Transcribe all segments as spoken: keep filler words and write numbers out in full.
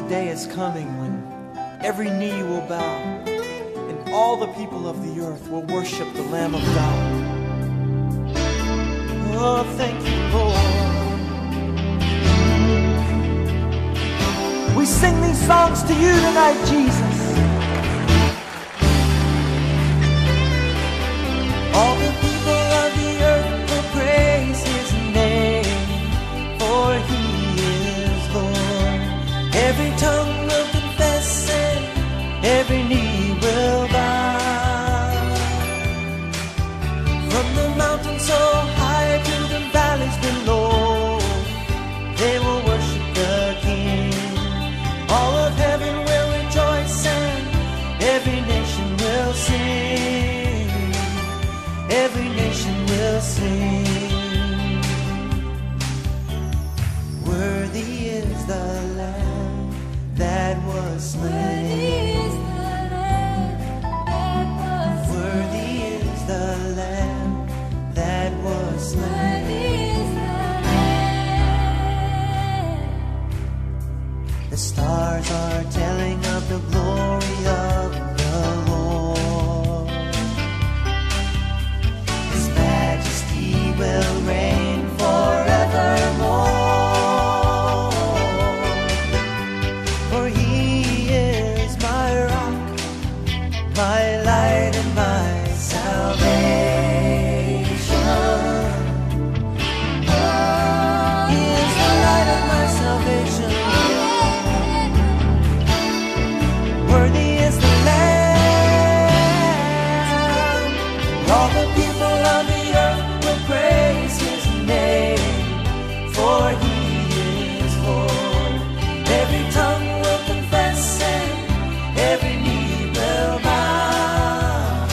day is coming when every knee will bow and all the people of the earth will worship the Lamb of God. Oh, thank you, Lord. We sing these songs to you tonight, Jesus. All the people of the earth will praise His name, for He is Lord. Every tongue will confess it, every knee will bow. From the mountains so high to the valleys below, they will worship the King. All of heaven will rejoice and every nation will sing. Every nation will sing. Worthy is the Lamb that was slain. Worthy is the Lamb that was slain. The stars are telling of the glory of the Lord. His majesty will reign forevermore. For He is my rock, my light and my salvation. He is the light of my salvation. Worthy is the Lamb. All the people of the earth will praise His name, for He is Lord. Every tongue will confess and every knee will bow.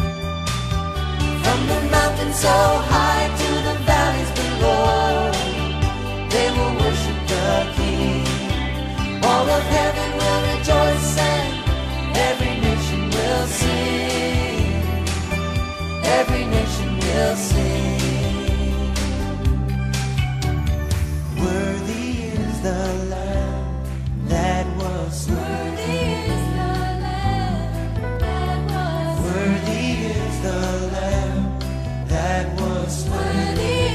From the mountains so high to the valleys below, they will worship the King. All of heaven will rejoice and every nation will sing. Every nation will sing. Worthy is the Lamb that was slain. Worthy is the Lamb that was slain.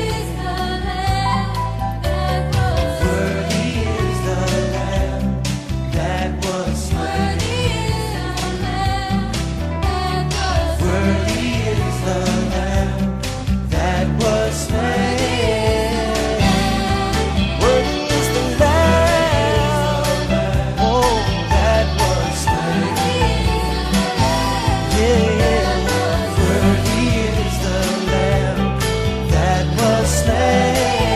Worthy is the Lamb that was slain. Worthy is the Lamb that was slain. Worthy is the Lamb, oh, that was slain. Yeah, worthy is the Lamb that was slain.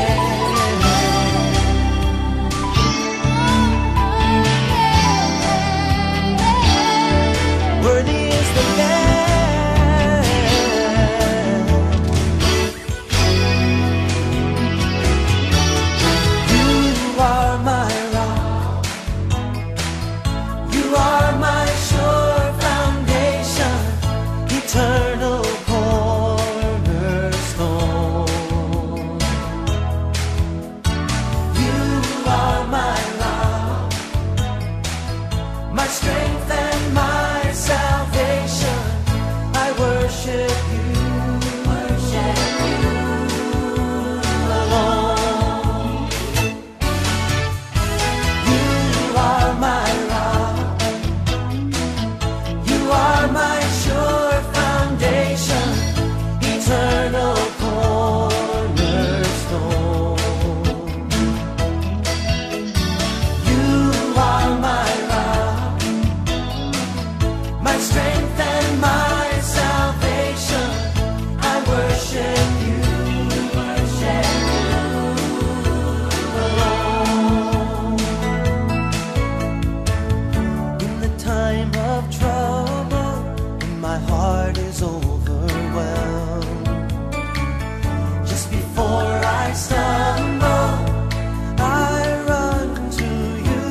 Worthy is the Lamb. You are my rock. You are my sure foundation, eternal cornerstone. You are my rock, my strength and my salvation. I worship you, worship you alone. You are my rock, you are my sure foundation, eternal cornerstone. You are my rock, my strength and my salvation. I worship you, worship you alone. In the time of trouble, when my heart is overwhelmed, just before I stumble, I run to you,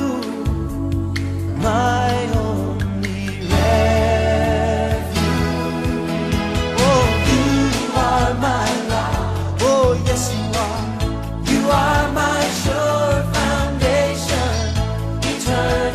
my only refuge. Oh, you are my rock. Oh, yes, you are. You are my sure foundation, eternal.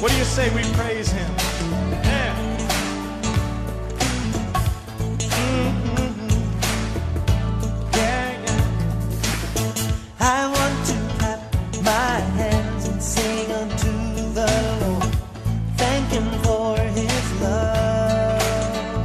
What do you say we praise him? Yeah. Mm-hmm. Yeah, yeah. I want to clap my hands and sing unto the Lord, thank him for his love.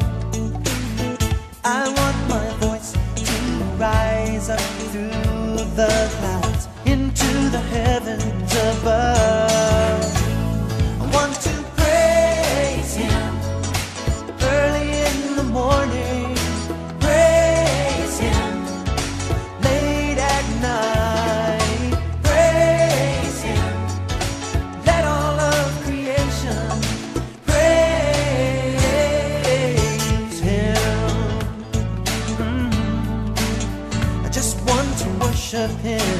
I want my voice to rise up through the clouds into the heavens above. I want to praise him early in the morning, praise him late at night, praise him, let all of creation praise him. Mm. I just want to worship him.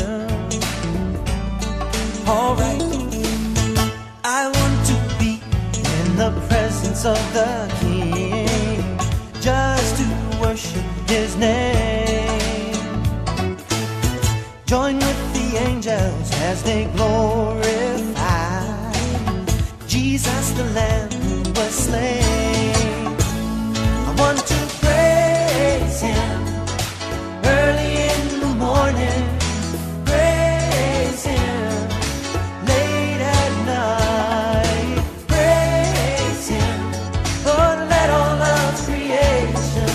All right, I want to be in the presence of the King, just to worship his name. Join with the angels as they glorify Jesus, the Lamb who was slain. I want to praise him early in the morning, praise him late at night, praise him, Lord, let all of creation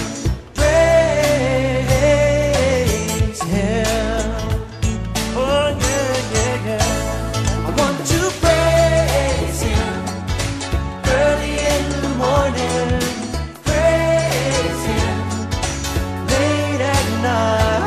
praise him. Oh yeah, yeah, yeah. I want to praise him early in the morning, praise him late at night.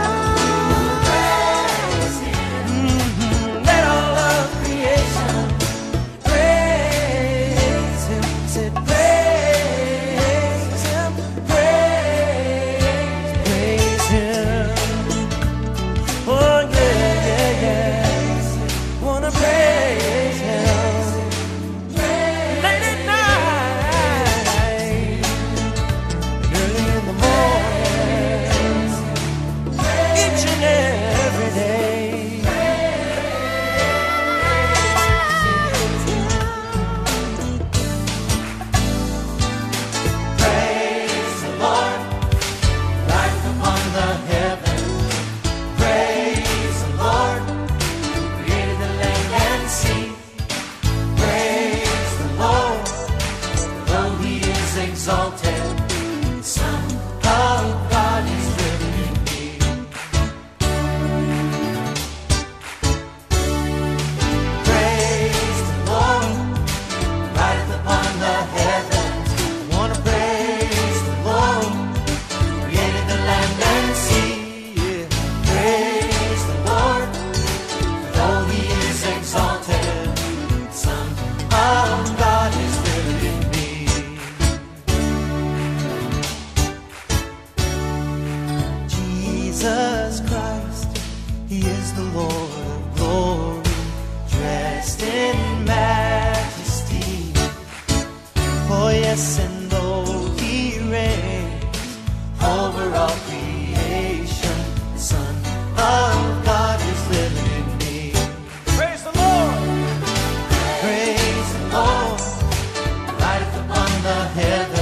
Jesus Christ, he is the Lord of glory, dressed in majesty. Oh yes, and though he reigns over all creation, the Son of God is living in me. Praise the Lord. Praise the Lord, rideth upon the heavens.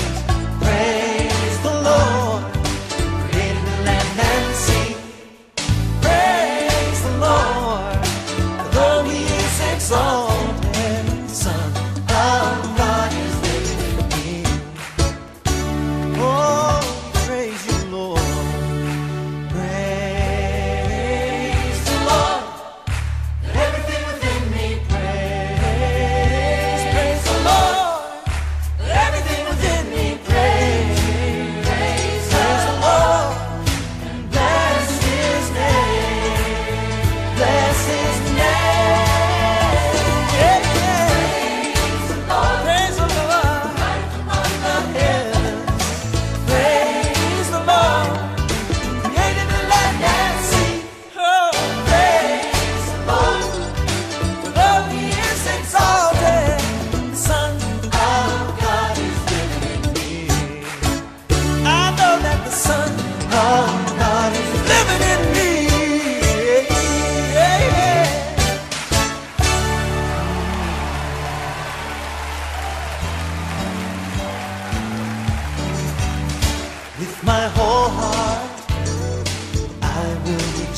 Praise the Lord, created the land and sea. Praise the Lord, though he is exalted, the Son of God is living in me.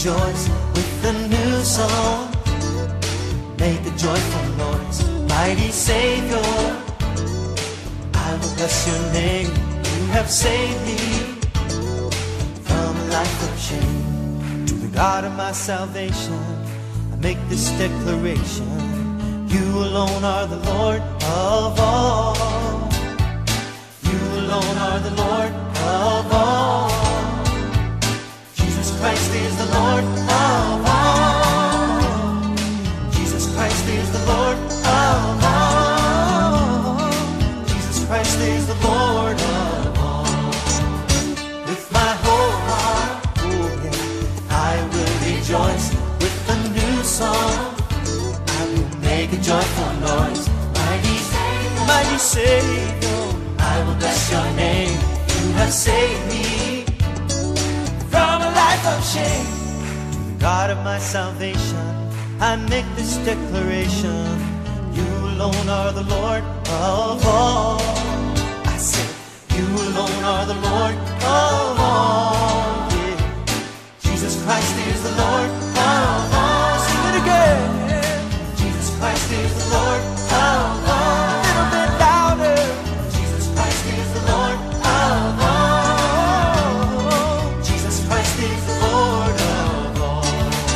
rejoice with a new song. Make a joyful noise, mighty Savior. I will bless your name. You have saved me from a life of shame. To the God of my salvation, I make this declaration: you alone are the Lord of all. You alone are the Lord of all. Jesus Christ is the Lord of all. Jesus Christ is the Lord of all. Jesus Christ is the Lord of all. With my whole heart, oh yeah, I will rejoice with a new song. I will make a joyful noise, mighty Savior, mighty Savior. I will bless your name. You have saved me from a life of shame. To the God of my salvation, I make this declaration: you alone are the Lord of all. I say, you alone are the Lord of all. Yeah. Jesus Christ is the Lord of all. Sing it again. Jesus Christ is the Lord of all. A little bit louder. Jesus Christ is the Lord of all. Jesus Christ is the Lord of all.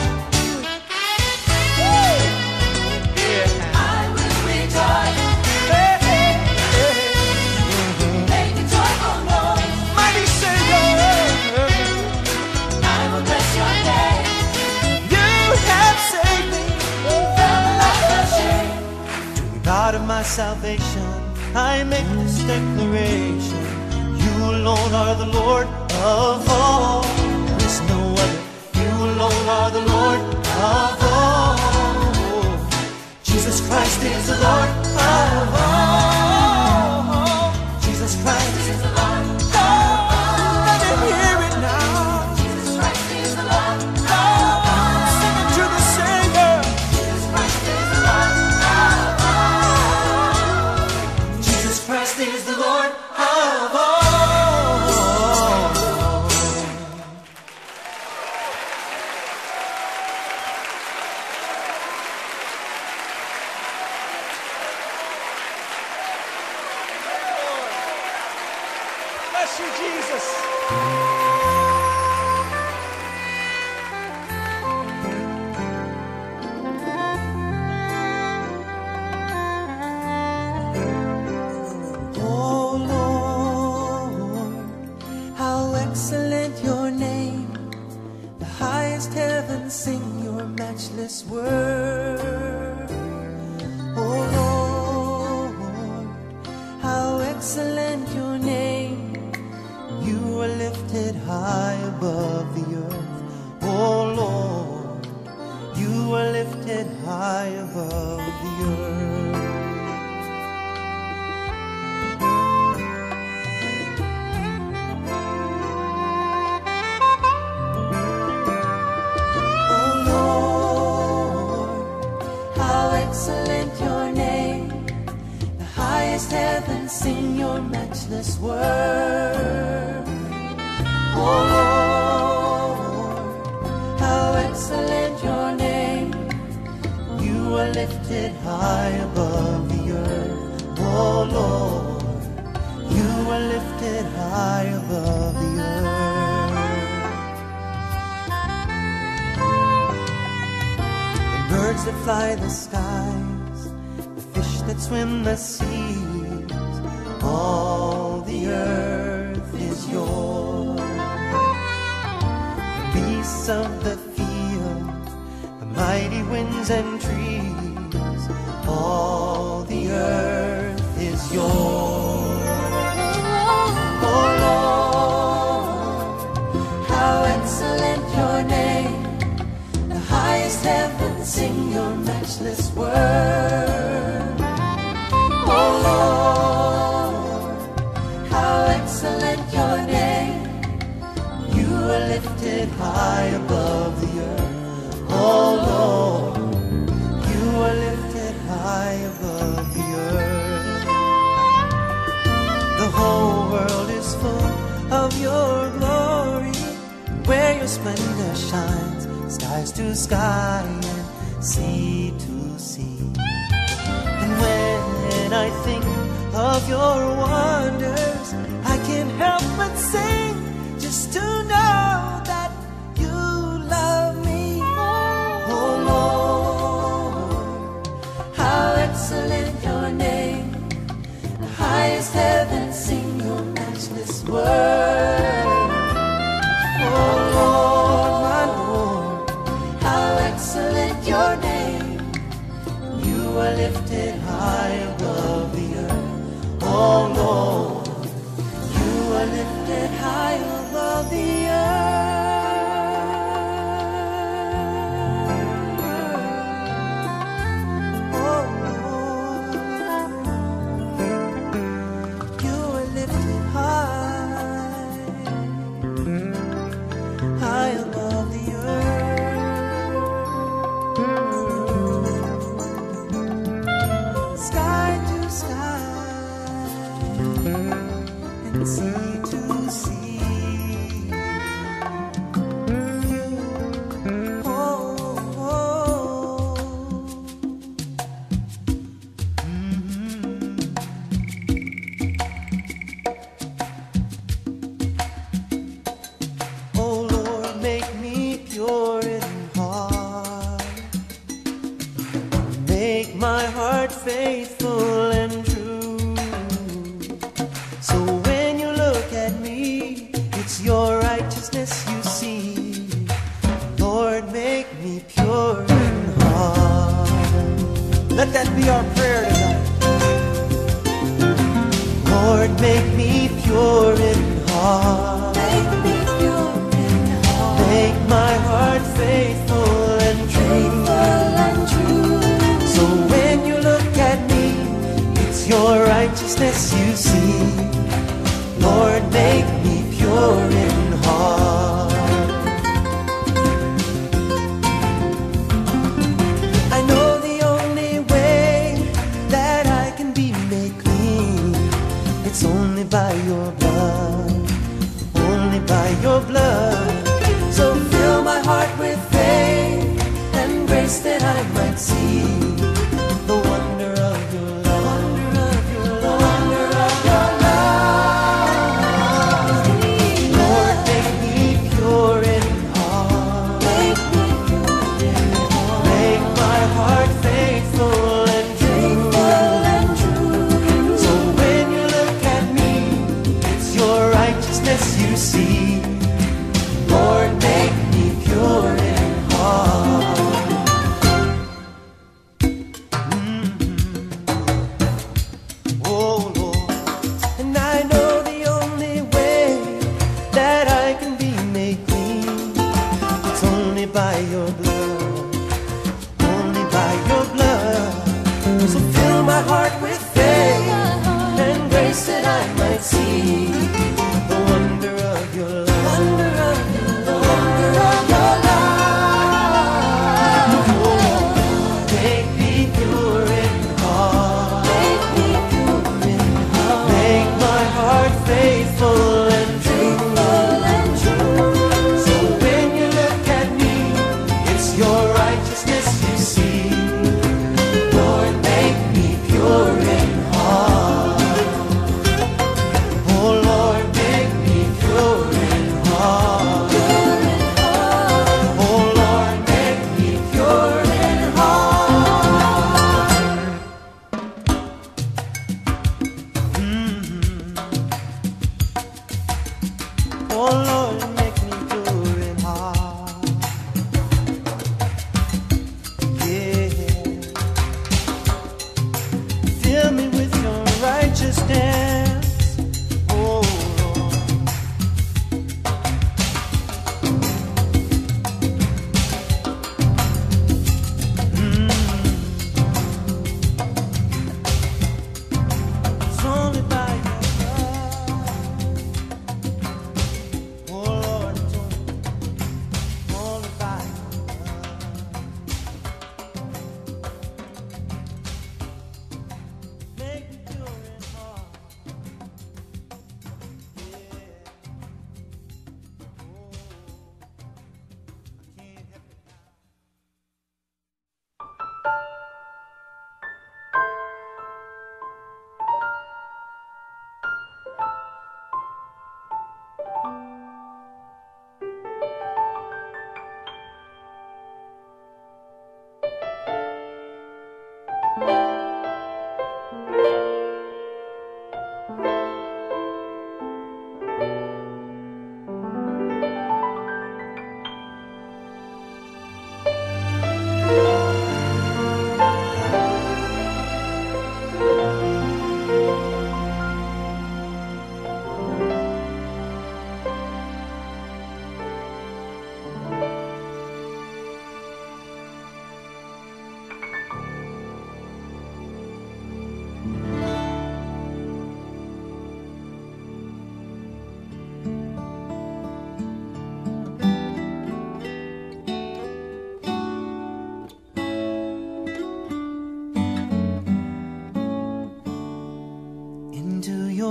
Yeah. I will rejoice. Hey, hey, hey. Make a joyful noise. Mighty Savior, I will bless your name. you have saved me. From a life of shame. To the God of my salvation, I make this declaration: you alone are the Lord of all. There is no other. You alone are the Lord of all. Jesus Christ is the Lord of all. Jesus Christ is the Lord. Oh, let me hear it now. Jesus Christ is the Lord. Oh, sing it to the Savior. Jesus Christ is the Lord. Jesus Christ is the Lord of all. Bless you, Jesus. Oh Lord, how excellent your name. The highest heavens sing your matchless word. Oh Lord, how excellent your name. You are lifted high above the earth. Oh Lord, you are lifted high above the earth. Oh Lord, how excellent your name. The highest heavens sing your matchless word. Oh Lord, how excellent your name. You are lifted high above the earth. Oh Lord, you are lifted high above the earth. The birds that fly the skies, the fish that swim the seas, all the earth is yours. The beasts of the field, the mighty winds and trees, all the earth is yours. Oh Lord, how excellent your name. The highest heavens sing your matchless word. Oh Lord, how excellent your name. You are lifted high above the earth. Oh Lord, you are lifted high above the earth. The whole world is full of your glory. Where your splendor shines, skies to sky and sea to sea. And when I think of your wonders, I can't help but sing, just to know that you love me. Oh Lord, how excellent your name, the highest heaven sing your matchless word. Oh Lord, my Lord, how excellent your name, you are lifted high above the earth. Oh Lord, you are lifted high above the earth. Oh Lord, you are lifted high, high above the earth. Sky to sky and sea to sea. Oh, oh. Mm-hmm. Oh Lord, make me pure in heart, make my heart faithful and true. So when you look at me, it's your righteousness you see. Lord, make me pure in heart. Let that be our prayer tonight. Lord, make me pure in heart, Make me pure in heart, make my heart faithful and true. faithful and true. So when you look at me, it's your righteousness you see. Lord, make me pure in heart. I know the only way that I can be made clean, it's only by your blood, only by your blood. So fill my heart with faith and grace that I might see the wonder of your love, wonder of your love, wonder of your love. Lord, make me pure in heart, Make me pure in heart, make my heart faithful and true. faithful and true. So when you look at me, it's your righteousness you see. Lord, make me pure in heart. Mm-hmm. Oh Lord, and I know the only way that I can be made clean, it's only by your blood, only by your blood. So fill my heart with faith and grace that I might see the wonder of your love, wonder of your love, wonder of your love. Make me pure in heart, Make me pure in heart, make my heart faithful and true. faithful and true. So when you look at me, it's your righteousness you see. Lord, make me pure in heart. Oh Lord,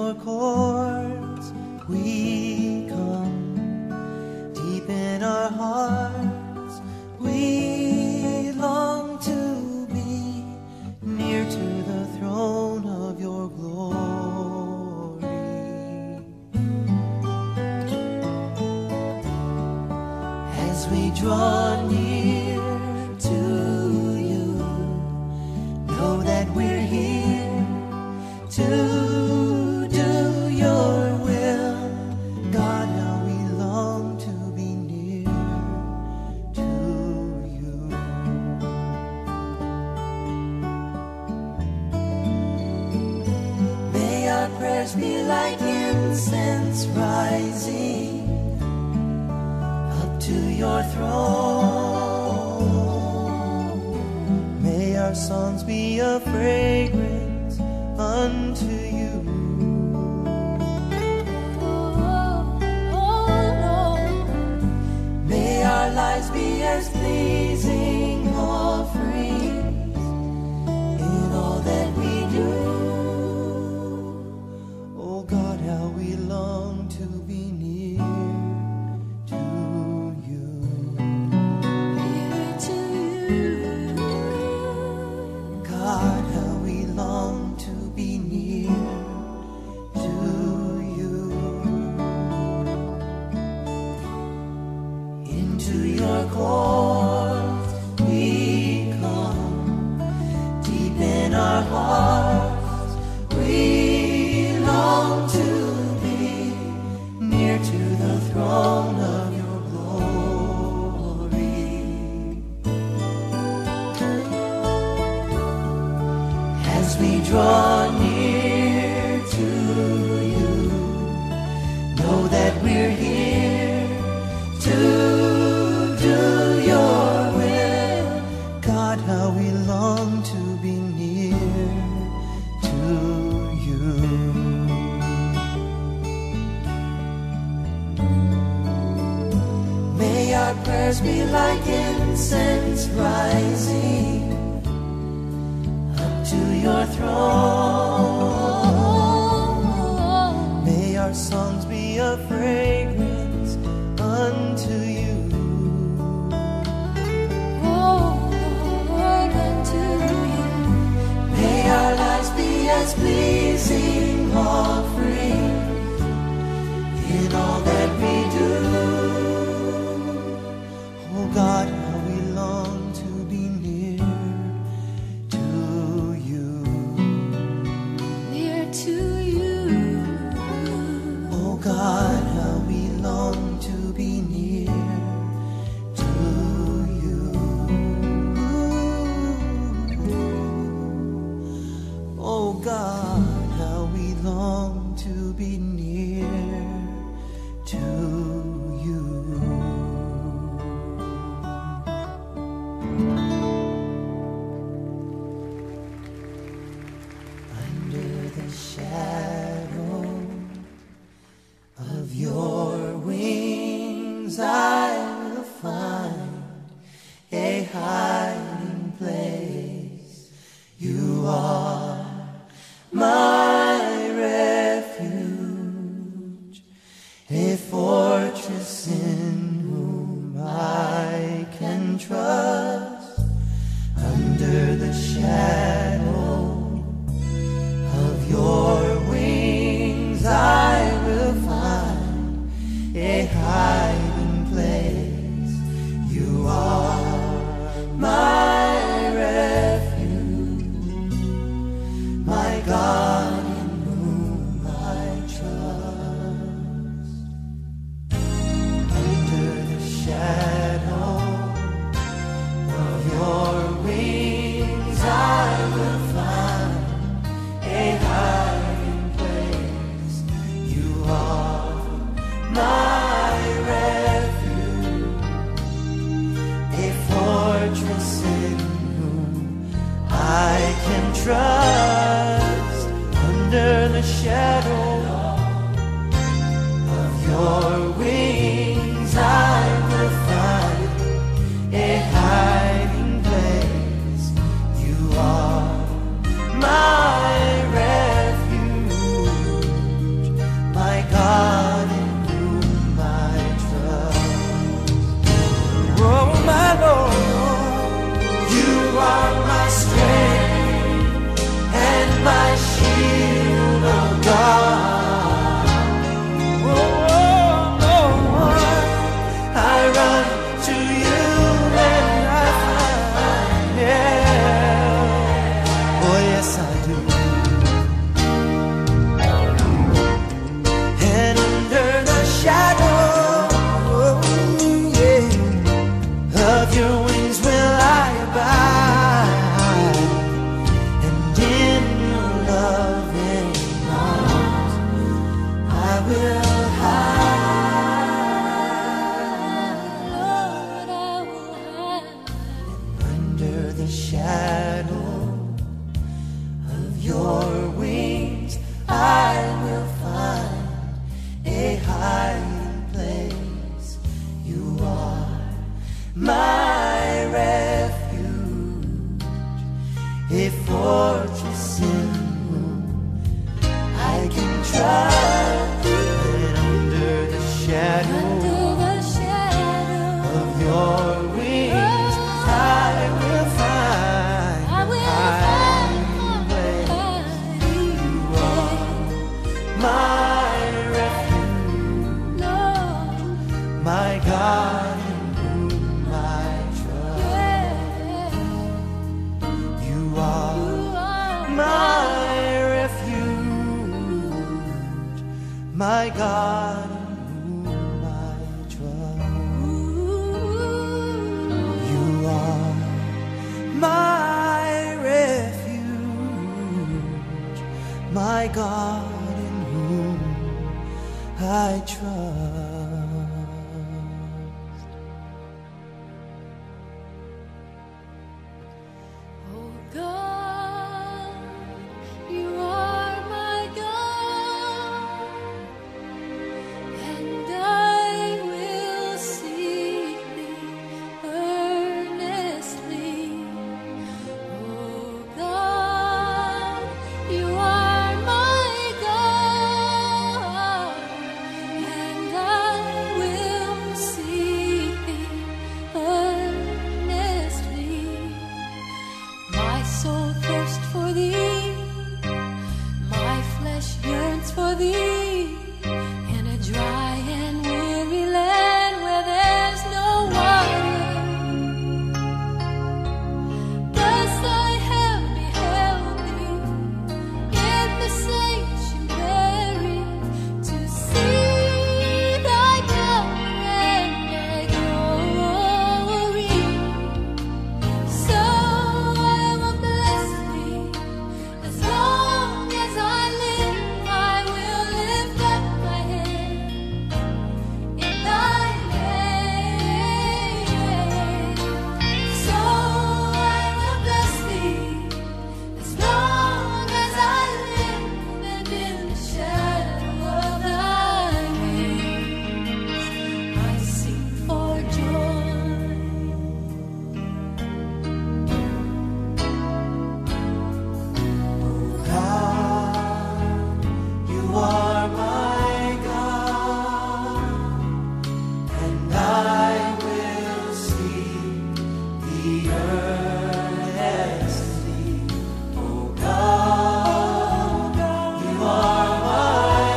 your courts we come, deep in our hearts we long to be near to the throne of your glory. As we draw near to you, know that we're here to do your will. God, how we long to be near to you. May our prayers be like incense rising up to your throne. May our songs be a fragrance unto you. May our lives be as pleasing offerings in all that we do. Oh God, how we long to be near to you. Near to you. God, how we long to be near to you. Into your courts we come, deep in our hearts we long to be near to the throne of your glory. As we draw near to you, know that we're here to do your will. God, how we long to be near to you. May our prayers be like incense rising up to your throne. May our songs be a fragrance unto you. May our lives be as pleasing offerings in all that we do. Oh God, how we long to be near to you. Near to you. Oh God, how we long to be near to you. Oh God, how we long to be near to you. Under the shadow of your wings I will find a hiding place. You are my refuge. shield of God. Oh, oh, oh, I run to you and I find help. Oh, yes, I do. And under the shadow, oh, yeah, of your wings will I abide, and in your loving arms I will hide. Lord, I will hide. Under the shadow of your wings I will find a hiding place. You are my refuge, a fortress in whom I can trust. And under the shadow Under the shadow of your wings I will find I will a hiding find place. you are My refuge, Lord, my God in whom I trust. yeah, You are you are my refuge, my God in whom I trust. You are my refuge, my God in whom I trust. Oh God, you are my God, and I will seek thee earnestly. Oh God, you are my God, and I will seek thee earnestly. My soul thirsts for thee, my flesh yearns for thee, in a dry and weary land where there's no water. Thus I have beheld thee in the sanctuary, to see thy power and thy glory. So I will bless thee as long as I live. I will lift up my head in thy name. So I will bless thee as long as I live, and in the shadow of thy wings I sing for joy. God, you are my God, and I will seek thee earnestly. Oh God, you are my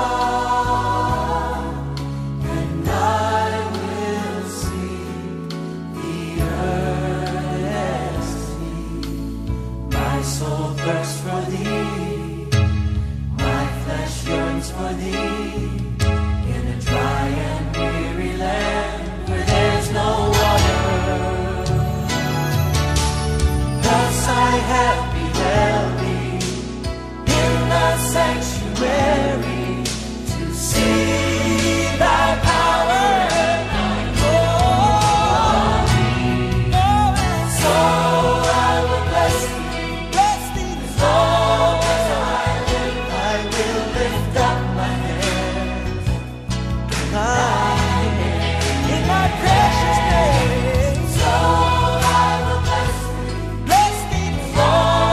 God, and I will seek thee earnestly. My soul thirsts for thee, my flesh yearns for thee, in a dry and weary land where there's no water. Thus I have beheld thee in the sanctuary, to see thy power and thy glory. So I will bless thee, bless thee as long as I live. I will lift up my hands in my precious name. So I will bless thee, bless thee as long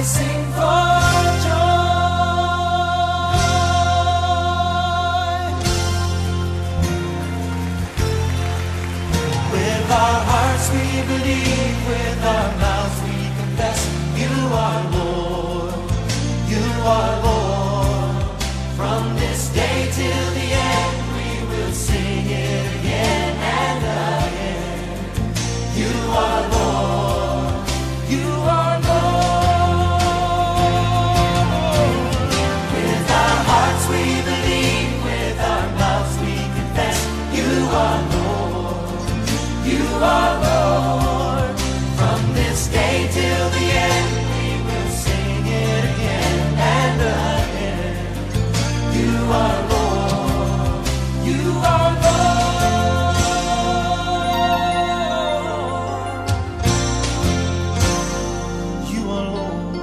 sing for joy. With our hearts we believe, with our mouths we confess, you are Lord, you are Lord. From this day till the end we will sing it again and again. You are Lord, you are Lord. With our hearts we believe, with our mouths we confess, you are Lord, you are Lord. From this day till the end we will sing it again and again. You are Lord, you are Lord. You are Lord.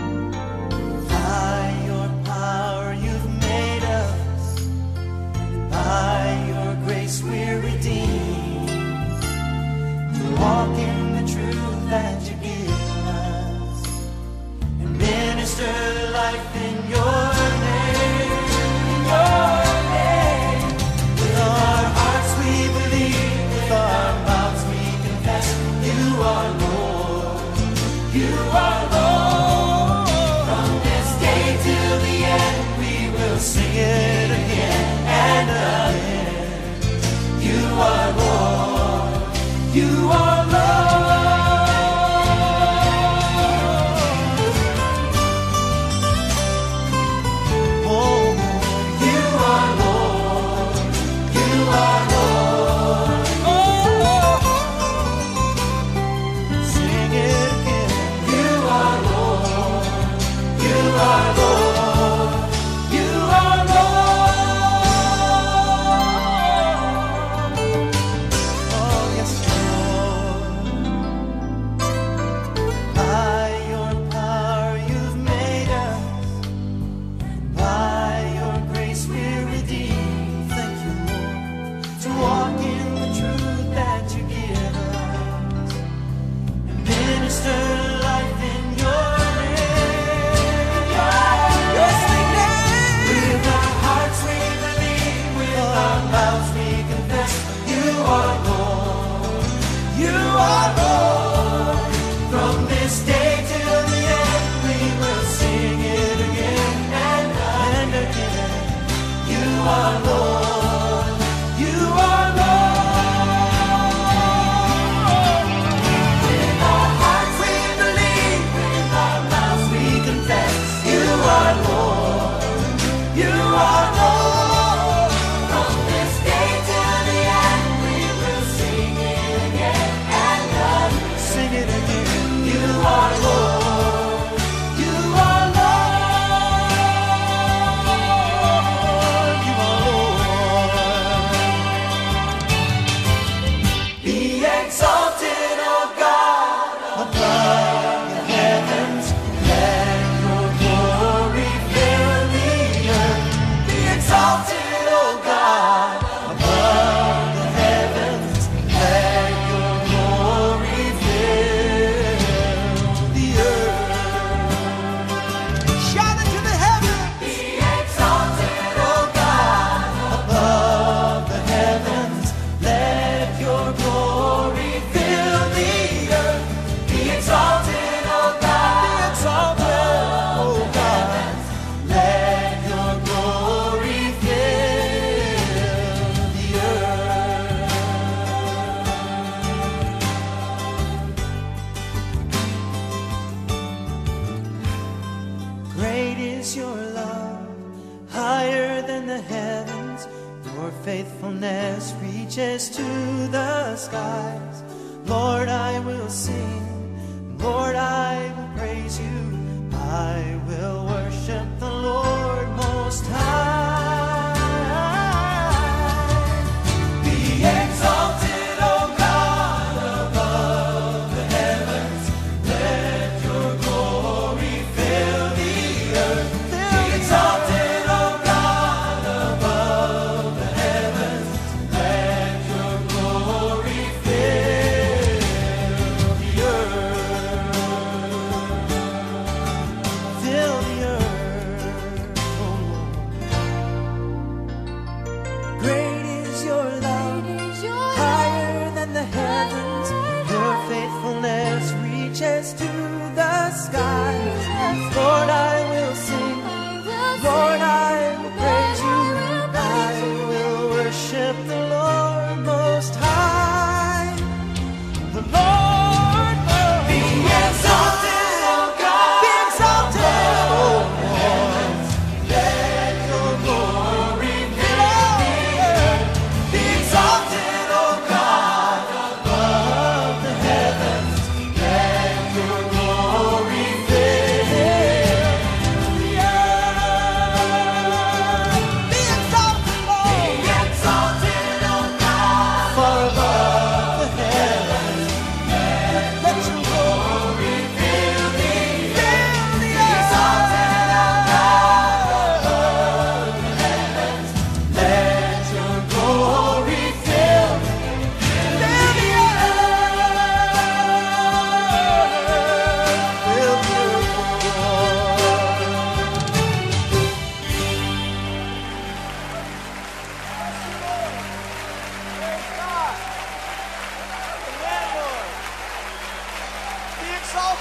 By your power you've made us, and by your grace we're redeemed, to walk in the truth that you give us, and minister life in your name, in your name. With our hearts we believe, with our mouths we confess, you are Lord, you are Lord. From this day till the end we will sing it again and again. You are Lord, you are Lord. Oh, you are Lord, you are Lord. Oh, sing it again. You are Lord, you are Lord, you are Lord. Oh, yes, Lord. By your power you've made us, by your grace we're redeemed. Thank you, Lord, to walk in the truth that you give us, and minister life in your name. Yes, we can. With our hearts we believe, with our mouths we confess, you are Lord, you are Lord. From this day till the end we will sing it again and, and again. You are Lord, you are Lord. With our hearts we believe, with our mouths we confess, you are Lord, you are Lord. From this day till the end we will sing it again and again. Sing it again. You are Lord, you are Lord, you are Lord. Be exalted, O God, above the heavens. Let your glory fill the earth. Be exalted, O God, above the heavens. Let your glory fill the earth. Shout it to the heavens. Be exalted, O God, above the heavens. Let your glory fill the earth. Be exalted, O God. Be exalted, O God. Let your glory fill the earth. Great is your love, higher than the heavens. Your faithfulness reaches to the skies. Lord, I will sing. Lord, I will praise you. I will worship the Lord Most High. Be exalted, O God, above the heavens. Let your glory fill the earth. Be exalted, O God, above the heavens. Let your glory fill the earth.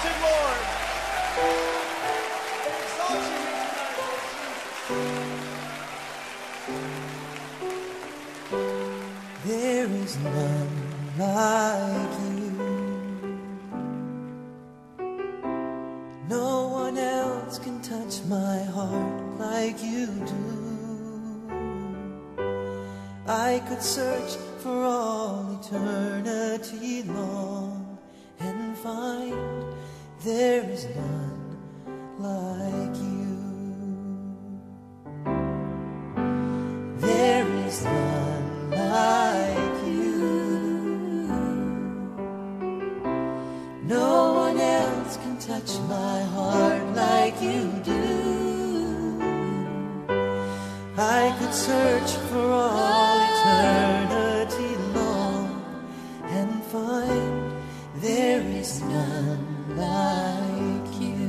exalted, Lord. Exalt you here tonight, Lord Jesus. There is none like you. No one else can touch my heart like you do. I could search for all eternity long and find there is none like you. There is none like you. No one else can touch my heart like you do. I could search for all eternity long and find there is none like you.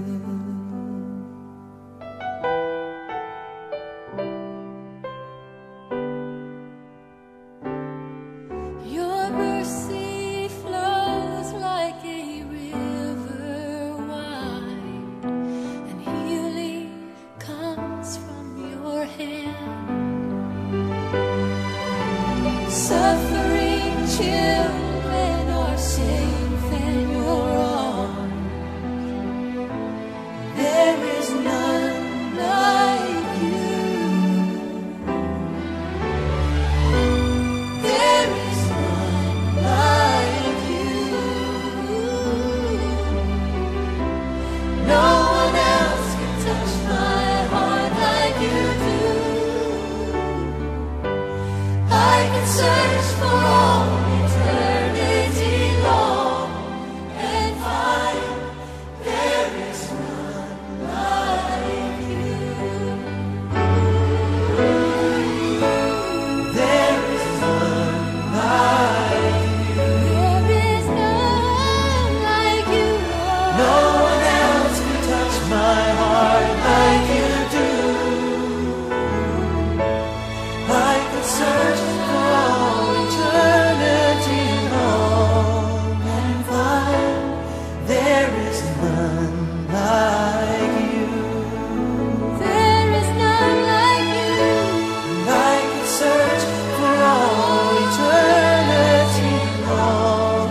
Your mercy flows like a river wide, and healing comes from your hand. Suffering children are safe in your arms. There is none like you. There is none like you. No one else can touch my heart like you do. I can search for all eternity long and find there is none like you. There is none like you. There is none like you, Lord. No one else can touch my heart like you do. I could search for all eternity long and find there is none like you. There is none like you. I could search for all eternity long.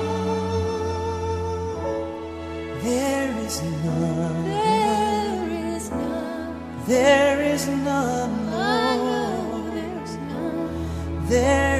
There is none. There is none. There is none, I know Lord. there's none. There